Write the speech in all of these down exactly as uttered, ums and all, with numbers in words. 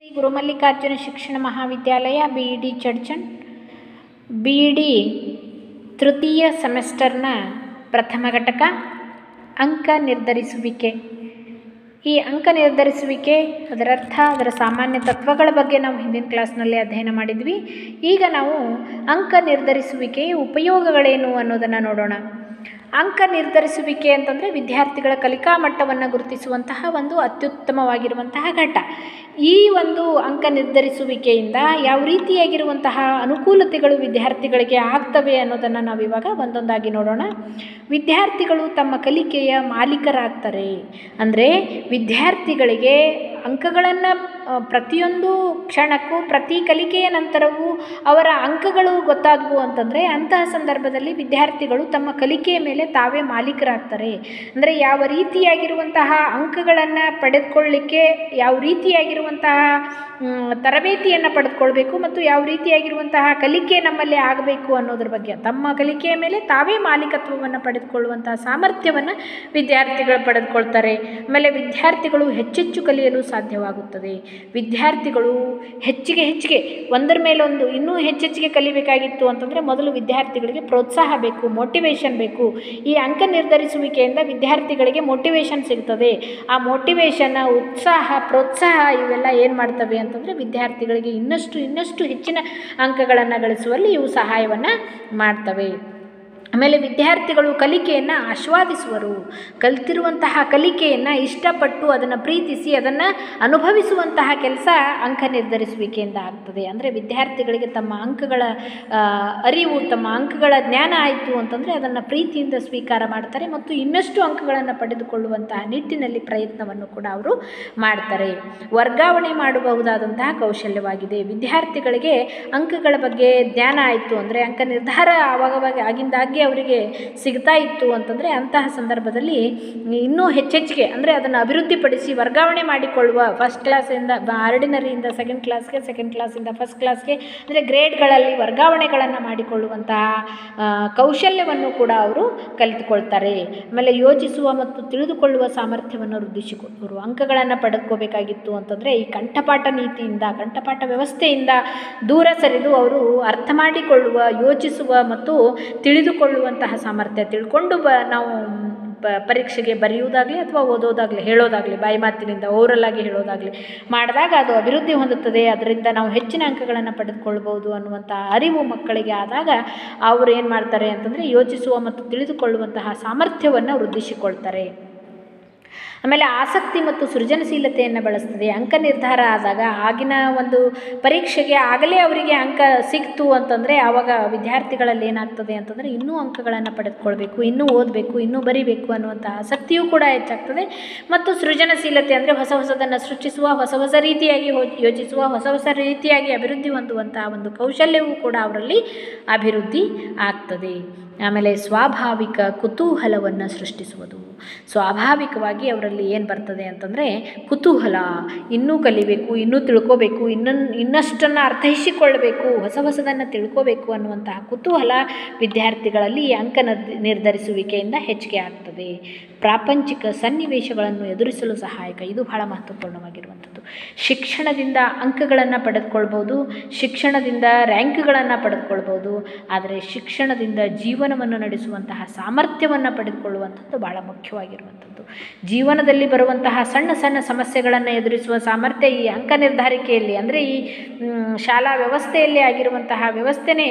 ಶ್ರೀ ಗುರುಮಲ್ಲಿಕಾರ್ಜುನ ಶಿಕ್ಷಣ ಮಹಾವಿದ್ಯಾಲಯ B E D Chadchan B E D ತೃತೀಯ ಸೆಮೆಸ್ಟರ್ನ ಪ್ರಥಮ ಘಟಕ ಅಂಕ ನಿರ್ಧರಿಸುವಿಕೆ. ಈ ಅಂಕ ನಿರ್ಧರಿಸುವಿಕೆ ಅದರರ್ಥ, ಅದರ ಸಾಮಾನ್ಯ ತತ್ವಗಳ ಬಗ್ಗೆ ನಾವು ಹಿಂದಿನ ಕ್ಲಾಸ್ನಲ್ಲಿ ಅಧ್ಯಯನ ಮಾಡಿದ್ವಿ. ಈಗ ನಾವು ಅಂಕ ನಿರ್ಧರಿಸುವಿಕೆಯ ಉಪಯೋಗಗಳೇನು ಅನ್ನೋದನ್ನು ನೋಡೋಣ. ಅಂಕ ನಿರ್ಧರಿಸುವಿಕೆ ಅಂತಂದರೆ ವಿದ್ಯಾರ್ಥಿಗಳ ಕಲಿಕಾ ಮಟ್ಟವನ್ನು ಗುರುತಿಸುವಂತಹ ಒಂದು ಅತ್ಯುತ್ತಮವಾಗಿರುವಂತಹ ಘಟ್ಟ. ಈ ಒಂದು ಅಂಕ ನಿರ್ಧರಿಸುವಿಕೆಯಿಂದ ಯಾವ ರೀತಿಯಾಗಿರುವಂತಹ ಅನುಕೂಲತೆಗಳು ವಿದ್ಯಾರ್ಥಿಗಳಿಗೆ ಆಗ್ತವೆ ಅನ್ನೋದನ್ನು ನಾವಿವಾಗ ಒಂದೊಂದಾಗಿ ನೋಡೋಣ. ವಿದ್ಯಾರ್ಥಿಗಳು ತಮ್ಮ ಕಲಿಕೆಯ ಮಾಲೀಕರಾಗ್ತಾರೆ. ಅಂದರೆ ವಿದ್ಯಾರ್ಥಿಗಳಿಗೆ ಅಂಕಗಳನ್ನು ಪ್ರತಿಯೊಂದು ಕ್ಷಣಕ್ಕೂ, ಪ್ರತಿ ಕಲಿಕೆಯ ನಂತರವೂ ಅವರ ಅಂಕಗಳು ಗೊತ್ತಾದವು ಅಂತಂದರೆ ಅಂತಹ ಸಂದರ್ಭದಲ್ಲಿ ವಿದ್ಯಾರ್ಥಿಗಳು ತಮ್ಮ ಕಲಿಕೆಯ ಮೇಲೆ ತಾವೇ ಮಾಲೀಕರಾಗ್ತಾರೆ. ಅಂದರೆ ಯಾವ ರೀತಿಯಾಗಿರುವಂತಹ ಅಂಕಗಳನ್ನು ಪಡೆದುಕೊಳ್ಳಲಿಕ್ಕೆ ಯಾವ ರೀತಿಯಾಗಿರುವಂತಹ ತರಬೇತಿಯನ್ನು ಪಡೆದುಕೊಳ್ಬೇಕು ಮತ್ತು ಯಾವ ರೀತಿಯಾಗಿರುವಂತಹ ಕಲಿಕೆ ನಮ್ಮಲ್ಲಿ ಆಗಬೇಕು ಅನ್ನೋದ್ರ ಬಗ್ಗೆ ತಮ್ಮ ಕಲಿಕೆಯ ಮೇಲೆ ತಾವೇ ಮಾಲೀಕತ್ವವನ್ನು ಪಡೆದುಕೊಳ್ಳುವಂತಹ ಸಾಮರ್ಥ್ಯವನ್ನು ವಿದ್ಯಾರ್ಥಿಗಳು ಪಡೆದುಕೊಳ್ತಾರೆ. ಆಮೇಲೆ ವಿದ್ಯಾರ್ಥಿಗಳು ಹೆಚ್ಚೆಚ್ಚು ಕಲಿಯಲು ಸಾಧ್ಯವಾಗುತ್ತದೆ. ವಿದ್ಯಾರ್ಥಿಗಳು ಹೆಚ್ಚಿಗೆ ಹೆಚ್ಚಿಗೆ ಒಂದರ ಮೇಲೊಂದು ಇನ್ನೂ ಹೆಚ್ಚೆಚ್ಚಿಗೆ ಕಲಿಬೇಕಾಗಿತ್ತು ಅಂತಂದರೆ ಮೊದಲು ವಿದ್ಯಾರ್ಥಿಗಳಿಗೆ ಪ್ರೋತ್ಸಾಹ ಬೇಕು, ಮೋಟಿವೇಶನ್ ಬೇಕು. ಈ ಅಂಕ ನಿರ್ಧರಿಸುವಿಕೆಯಿಂದ ವಿದ್ಯಾರ್ಥಿಗಳಿಗೆ ಮೋಟಿವೇಶನ್ ಸಿಗ್ತದೆ. ಆ ಮೋಟಿವೇಶನ್, ಉತ್ಸಾಹ, ಪ್ರೋತ್ಸಾಹ ಇವೆಲ್ಲ ಏನು ಮಾಡ್ತವೆ ಅಂತಂದರೆ ವಿದ್ಯಾರ್ಥಿಗಳಿಗೆ ಇನ್ನಷ್ಟು ಇನ್ನಷ್ಟು ಹೆಚ್ಚಿನ ಅಂಕಗಳನ್ನು ಗಳಿಸುವಲ್ಲಿ ಇವು ಸಹಾಯವನ್ನು ಮಾಡ್ತವೆ. ಆಮೇಲೆ ವಿದ್ಯಾರ್ಥಿಗಳು ಕಲಿಕೆಯನ್ನು ಆಸ್ವಾದಿಸುವರು. ಕಲಿತಿರುವಂತಹ ಕಲಿಕೆಯನ್ನು ಇಷ್ಟಪಟ್ಟು ಅದನ್ನು ಪ್ರೀತಿಸಿ ಅದನ್ನು ಅನುಭವಿಸುವಂತಹ ಕೆಲಸ ಅಂಕ ನಿರ್ಧರಿಸುವಿಕೆಯಿಂದ ಆಗ್ತದೆ. ಅಂದರೆ ವಿದ್ಯಾರ್ಥಿಗಳಿಗೆ ತಮ್ಮ ಅಂಕಗಳ ಅರಿವು, ತಮ್ಮ ಅಂಕಗಳ ಜ್ಞಾನ ಆಯಿತು ಅಂತಂದರೆ ಅದನ್ನು ಪ್ರೀತಿಯಿಂದ ಸ್ವೀಕಾರ ಮಾಡ್ತಾರೆ ಮತ್ತು ಇನ್ನಷ್ಟು ಅಂಕಗಳನ್ನು ಪಡೆದುಕೊಳ್ಳುವಂತಹ ನಿಟ್ಟಿನಲ್ಲಿ ಪ್ರಯತ್ನವನ್ನು ಕೂಡ ಅವರು ಮಾಡ್ತಾರೆ. ವರ್ಗಾವಣೆ ಮಾಡಬಹುದಾದಂತಹ ಕೌಶಲ್ಯವಾಗಿದೆ. ವಿದ್ಯಾರ್ಥಿಗಳಿಗೆ ಅಂಕಗಳ ಬಗ್ಗೆ ಜ್ಞಾನ ಆಯಿತು ಅಂದರೆ ಅಂಕ ನಿರ್ಧಾರ ಆವಾಗವಾಗ ಆಗಿಂದಾಗೆ ಅವರಿಗೆ ಸಿಗ್ತಾ ಇತ್ತು ಅಂತಂದರೆ ಅಂತಹ ಸಂದರ್ಭದಲ್ಲಿ ಇನ್ನೂ ಹೆಚ್ಚೆಚ್ಚಿಗೆ ಅಂದರೆ ಅದನ್ನು ಅಭಿವೃದ್ಧಿಪಡಿಸಿ ವರ್ಗಾವಣೆ ಮಾಡಿಕೊಳ್ಳುವ ಫಸ್ಟ್ ಕ್ಲಾಸಿಂದ ಆರ್ಡಿನರಿಯಿಂದ ಸೆಕೆಂಡ್ ಕ್ಲಾಸ್ಗೆ, ಸೆಕೆಂಡ್ ಕ್ಲಾಸಿಂದ ಫಸ್ಟ್ ಕ್ಲಾಸ್ಗೆ ಅಂದರೆ ಗ್ರೇಡ್ಗಳಲ್ಲಿ ವರ್ಗಾವಣೆಗಳನ್ನು ಮಾಡಿಕೊಳ್ಳುವಂತಹ ಕೌಶಲ್ಯವನ್ನು ಕೂಡ ಅವರು ಕಲಿತುಕೊಳ್ತಾರೆ. ಆಮೇಲೆ ಯೋಚಿಸುವ ಮತ್ತು ತಿಳಿದುಕೊಳ್ಳುವ ಸಾಮರ್ಥ್ಯವನ್ನು ವೃದ್ಧಿಸಿಕೊಳ್ಳುವರು. ಅಂಕಗಳನ್ನು ಪಡೆದುಕೋಬೇಕಾಗಿತ್ತು ಅಂತಂದರೆ ಈ ಕಂಠಪಾಠ ನೀತಿಯಿಂದ, ಕಂಠಪಾಠ ವ್ಯವಸ್ಥೆಯಿಂದ ದೂರ ಸರಿದು ಅವರು ಅರ್ಥ ಮಾಡಿಕೊಳ್ಳುವ, ಯೋಚಿಸುವ ಮತ್ತು ತಿಳಿದುಕೊಳ್ಳುವಂತಹ ಸಾಮರ್ಥ್ಯ ತಿಳ್ಕೊಂಡು ಬ ನಾವು ಪ ಪರೀಕ್ಷೆಗೆ ಬರೆಯುವುದಾಗಲಿ ಅಥವಾ ಓದೋದಾಗಲಿ, ಹೇಳೋದಾಗಲಿ, ಬಾಯಿ ಮಾತಿನಿಂದ ಓರಲ್ ಆಗಿ ಹೇಳೋದಾಗಲಿ ಮಾಡಿದಾಗ ಅದು ಅಭಿವೃದ್ಧಿ ಹೊಂದುತ್ತದೆ. ಅದರಿಂದ ನಾವು ಹೆಚ್ಚಿನ ಅಂಕಗಳನ್ನು ಪಡೆದುಕೊಳ್ಬೋದು ಅನ್ನುವಂಥ ಅರಿವು ಮಕ್ಕಳಿಗೆ ಆದಾಗ ಅವರು ಏನು ಮಾಡ್ತಾರೆ ಅಂತಂದರೆ ಯೋಚಿಸುವ ಮತ್ತು ತಿಳಿದುಕೊಳ್ಳುವಂತಹ ಸಾಮರ್ಥ್ಯವನ್ನು ವೃದ್ಧಿಸಿಕೊಳ್ತಾರೆ. ಆಮೇಲೆ ಆಸಕ್ತಿ ಮತ್ತು ಸೃಜನಶೀಲತೆಯನ್ನು ಬೆಳೆಸ್ತದೆ. ಅಂಕ ನಿರ್ಧಾರ ಆದಾಗ ಆಗಿನ ಒಂದು ಪರೀಕ್ಷೆಗೆ ಆಗಲೇ ಅವರಿಗೆ ಅಂಕ ಸಿಕ್ತು ಅಂತಂದರೆ ಆವಾಗ ವಿದ್ಯಾರ್ಥಿಗಳಲ್ಲಿ ಏನಾಗ್ತದೆ ಅಂತಂದರೆ ಇನ್ನೂ ಅಂಕಗಳನ್ನು ಪಡೆದುಕೊಳ್ಬೇಕು, ಇನ್ನೂ ಓದಬೇಕು, ಇನ್ನೂ ಬರಿಬೇಕು ಅನ್ನುವಂಥ ಆಸಕ್ತಿಯೂ ಕೂಡ ಹೆಚ್ಚಾಗ್ತದೆ. ಮತ್ತು ಸೃಜನಶೀಲತೆ ಅಂದರೆ ಹೊಸ ಹೊಸದನ್ನು ಸೃಷ್ಟಿಸುವ, ಹೊಸ ಹೊಸ ರೀತಿಯಾಗಿ ಯೋಚಿಸುವ, ಹೊಸ ಹೊಸ ರೀತಿಯಾಗಿ ಅಭಿವೃದ್ಧಿ ಹೊಂದುವಂತಹ ಒಂದು ಕೌಶಲ್ಯವೂ ಕೂಡ ಅವರಲ್ಲಿ ಅಭಿವೃದ್ಧಿ ಆಗ್ತದೆ. ಆಮೇಲೆ ಸ್ವಾಭಾವಿಕ ಕುತೂಹಲವನ್ನು ಸೃಷ್ಟಿಸುವುದು. ಸ್ವಾಭಾವಿಕವಾಗಿ ಅವರಲ್ಲಿ ಏನು ಬರ್ತದೆ ಅಂತಂದರೆ ಕುತೂಹಲ, ಇನ್ನೂ ಕಲಿಬೇಕು, ಇನ್ನೂ ತಿಳ್ಕೋಬೇಕು, ಇನ್ನೊಂದು ಇನ್ನಷ್ಟನ್ನು ಅರ್ಥೈಸಿಕೊಳ್ಳಬೇಕು, ಹೊಸ ಹೊಸದನ್ನು ತಿಳ್ಕೋಬೇಕು ಅನ್ನುವಂತಹ ಕುತೂಹಲ ವಿದ್ಯಾರ್ಥಿಗಳಲ್ಲಿ ಈ ಅಂಕ ನಿರ್ಧರಿಸುವಿಕೆಯಿಂದ ಹೆಚ್ಚಿಗೆ ಆಗ್ತದೆ. ಪ್ರಾಪಂಚಿಕ ಸನ್ನಿವೇಶಗಳನ್ನು ಎದುರಿಸಲು ಸಹಾಯಕ. ಇದು ಬಹಳ ಮಹತ್ವಪೂರ್ಣವಾಗಿರುವಂಥದ್ದು. ಶಿಕ್ಷಣದಿಂದ ಅಂಕಗಳನ್ನು ಪಡೆದುಕೊಳ್ಬೋದು, ಶಿಕ್ಷಣದಿಂದ ರ್ಯಾಂಕ್ಗಳನ್ನು ಪಡೆದುಕೊಳ್ಬೋದು. ಆದರೆ ಶಿಕ್ಷಣದಿಂದ ಜೀವನವನ್ನು ನಡೆಸುವಂತಹ ಸಾಮರ್ಥ್ಯವನ್ನು ಪಡೆದುಕೊಳ್ಳುವಂಥದ್ದು ಬಹಳ ಮುಖ್ಯವಾಗಿರುವಂಥದ್ದು. ಜೀವನದಲ್ಲಿ ಬರುವಂತಹ ಸಣ್ಣ ಸಣ್ಣ ಸಮಸ್ಯೆಗಳನ್ನು ಎದುರಿಸುವ ಸಾಮರ್ಥ್ಯ ಈ ಅಂಕ ನಿರ್ಧಾರಿಕೆಯಲ್ಲಿ ಅಂದರೆ ಈ ಶಾಲಾ ವ್ಯವಸ್ಥೆಯಲ್ಲಿ ಆಗಿರುವಂತಹ ವ್ಯವಸ್ಥೆನೇ,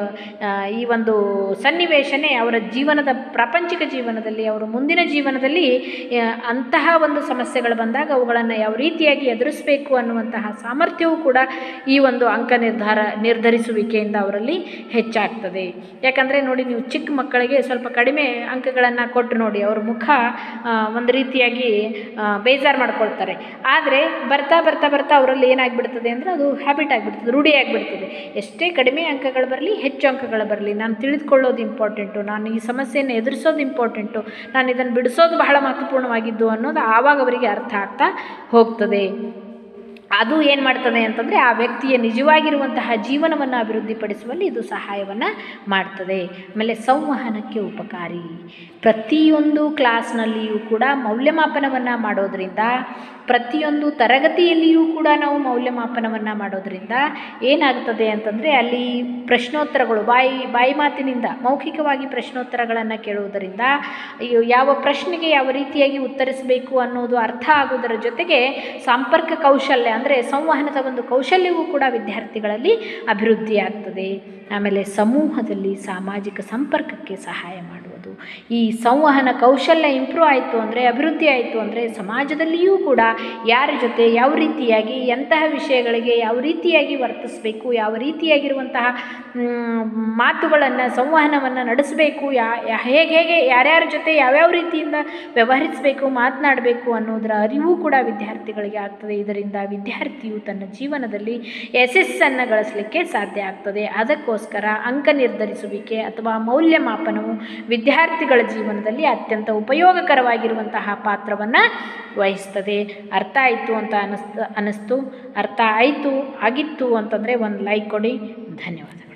ಈ ಒಂದು ಸನ್ನಿವೇಶನೇ ಅವರ ಜೀವನದ ಪ್ರಾಪಂಚಿಕ ಜೀವನದಲ್ಲಿ, ಅವರ ಮುಂದಿನ ಜೀವನದಲ್ಲಿ ಅಂತಹ ಒಂದು ಸಮಸ್ಯೆಗಳು ಬಂದಾಗ ಅವುಗಳನ್ನು ಯಾವ ರೀತಿಯಾಗಿ ಎದುರಿಸಬೇಕು ಅನ್ನುವಂತಹ ಸಾಮರ್ಥ್ಯವೂ ಕೂಡ ಈ ಒಂದು ಅಂಕ ನಿರ್ಧಾರ ನಿರ್ಧರಿಸುವಿಕೆಯಿಂದ ಅವರಲ್ಲಿ ಹೆಚ್ಚಾಗ್ತದೆ. ಯಾಕಂದರೆ ನೋಡಿ, ನೀವು ಚಿಕ್ಕ ಮಕ್ಕಳಿಗೆ ಸ್ವಲ್ಪ ಕಡಿಮೆ ಅಂಕಗಳನ್ನು ಕೊಟ್ಟು ನೋಡಿ, ಅವ್ರ ಮುಖ ಒಂದು ರೀತಿಯಾಗಿ ಬೇಜಾರು ಮಾಡ್ಕೊಳ್ತಾರೆ. ಆದರೆ ಬರ್ತಾ ಬರ್ತಾ ಬರ್ತಾ ಅವರಲ್ಲಿ ಏನಾಗಿಬಿಡ್ತದೆ ಅಂದರೆ ಅದು ಹ್ಯಾಬಿಟ್ ಆಗಿಬಿಡ್ತದೆ, ರೂಢಿ ಆಗಿಬಿಡ್ತದೆ. ಎಷ್ಟೇ ಕಡಿಮೆ ಅಂಕಗಳು ಬರಲಿ, ಹೆಚ್ಚು ಅಂಕಗಳು ಬರಲಿ, ನಾನು ತಿಳಿದುಕೊಳ್ಳೋದು ಇಂಪಾರ್ಟೆಂಟು, ನಾನು ಈ ಸಮಸ್ಯೆಯನ್ನು ಎದುರಿಸೋದು ಇಂಪಾರ್ಟೆಂಟು, ನಾನು ಇದನ್ನು ಬಿಡಿಸೋದು ಬಹಳ ಮಹತ್ವಪೂರ್ಣವಾಗಿದ್ದು ಅನ್ನೋದು ಆವಾಗ ಅವರಿಗೆ ಅರ್ಥ ಆಗ್ತಾ ಹೋಗ್ತದೆ. ಅದು ಏನು ಮಾಡ್ತದೆ ಅಂತಂದರೆ ಆ ವ್ಯಕ್ತಿಯ ನಿಜವಾಗಿರುವಂತಹ ಜೀವನವನ್ನು ಅಭಿವೃದ್ಧಿಪಡಿಸುವಲ್ಲಿ ಇದು ಸಹಾಯವನ್ನು ಮಾಡ್ತದೆ. ಆಮೇಲೆ ಸಂವಹನಕ್ಕೆ ಉಪಕಾರಿ. ಪ್ರತಿಯೊಂದು ಕ್ಲಾಸ್ನಲ್ಲಿಯೂ ಕೂಡ ಮೌಲ್ಯಮಾಪನವನ್ನು ಮಾಡೋದರಿಂದ, ಪ್ರತಿಯೊಂದು ತರಗತಿಯಲ್ಲಿಯೂ ಕೂಡ ನಾವು ಮೌಲ್ಯಮಾಪನವನ್ನು ಮಾಡೋದರಿಂದ ಏನಾಗ್ತದೆ ಅಂತಂದರೆ ಅಲ್ಲಿ ಪ್ರಶ್ನೋತ್ತರಗಳು ಬಾಯಿ ಬಾಯಿ ಮಾತಿನಿಂದ ಮೌಖಿಕವಾಗಿ ಪ್ರಶ್ನೋತ್ತರಗಳನ್ನು ಕೇಳುವುದರಿಂದ ಯಾವ ಪ್ರಶ್ನೆಗೆ ಯಾವ ರೀತಿಯಾಗಿ ಉತ್ತರಿಸಬೇಕು ಅನ್ನೋದು ಅರ್ಥ ಆಗುವುದರ ಜೊತೆಗೆ ಸಂಪರ್ಕ ಕೌಶಲ್ಯ ಅಂದರೆ ಸಂವಹನದ ಒಂದು ಕೌಶಲ್ಯವೂ ಕೂಡ ವಿದ್ಯಾರ್ಥಿಗಳಲ್ಲಿ ಅಭಿವೃದ್ಧಿಯಾಗ್ತದೆ. ಆಮೇಲೆ ಸಮೂಹದಲ್ಲಿ ಸಾಮಾಜಿಕ ಸಂಪರ್ಕಕ್ಕೆ ಸಹಾಯ ಮಾಡುವುದು. ಈ ಸಂವಹನ ಕೌಶಲ್ಯ ಇಂಪ್ರೂವ್ ಆಯಿತು ಅಂದರೆ, ಅಭಿವೃದ್ಧಿ ಆಯಿತು ಅಂದರೆ ಸಮಾಜದಲ್ಲಿಯೂ ಕೂಡ ಯಾರ ಜೊತೆ ಯಾವ ರೀತಿಯಾಗಿ ಎಂತಹ ವಿಷಯಗಳಿಗೆ ಯಾವ ರೀತಿಯಾಗಿ ವರ್ತಿಸಬೇಕು, ಯಾವ ರೀತಿಯಾಗಿರುವಂತಹ ಮಾತುಗಳನ್ನು ಸಂವಹನವನ್ನು ನಡೆಸಬೇಕು, ಯಾ ಹೇಗೆ ಹೇಗೆ ಯಾರ್ಯಾರ ಜೊತೆ ಯಾವ್ಯಾವ ರೀತಿಯಿಂದ ವ್ಯವಹರಿಸಬೇಕು, ಮಾತನಾಡಬೇಕು ಅನ್ನೋದರ ಅರಿವು ಕೂಡ ವಿದ್ಯಾರ್ಥಿಗಳಿಗೆ ಆಗ್ತದೆ. ಇದರಿಂದ ವಿದ್ಯಾರ್ಥಿಯು ತನ್ನ ಜೀವನದಲ್ಲಿ ಯಶಸ್ಸನ್ನು ಗಳಿಸಲಿಕ್ಕೆ ಸಾಧ್ಯ ಆಗ್ತದೆ. ಅದಕ್ಕೋಸ್ಕರ ಅಂಕ ನಿರ್ಧರಿಸುವಿಕೆ ಅಥವಾ ಮೌಲ್ಯಮಾಪನವು ವಿದ್ಯಾರ್ಥಿಗಳ ಜೀವನದಲ್ಲಿ ಅತ್ಯಂತ ಉಪಯೋಗಕರವಾಗಿರುವಂತಹ ಪಾತ್ರವನ್ನು ವಹಿಸ್ತದೆ. ಅರ್ಥ ಆಯಿತು ಅಂತ ಅನ್ನಿಸ್ತು ಅನ್ನಿಸ್ತು ಅರ್ಥ ಆಯಿತು ಆಗಿತ್ತು ಅಂತಂದರೆ ಒಂದು ಲೈಕ್ ಕೊಡಿ. ಧನ್ಯವಾದ.